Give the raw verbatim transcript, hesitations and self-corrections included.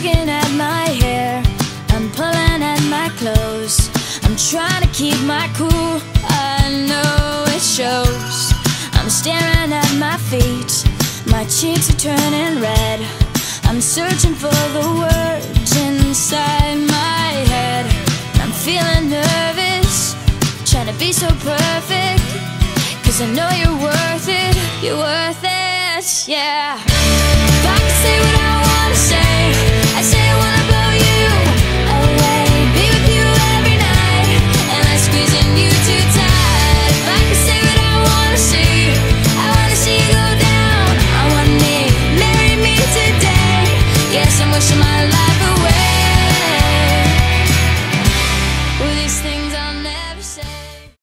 tugging at my hair, I'm pulling at my clothes, I'm trying to keep my cool, I know it shows. I'm staring at my feet, my cheeks are turning red, I'm searching for the words inside my head. I'm feeling nervous, trying to be so perfect, 'cause I know you're worth it, you're worth it, yeah. If I could say what I wanna say, I say I wanna blow you away, be with you every night, and I'm squeezing you too tight. If I could say what I wanna see, I wanna see you go down on one knee, marry me today. Guess I'm wishing my life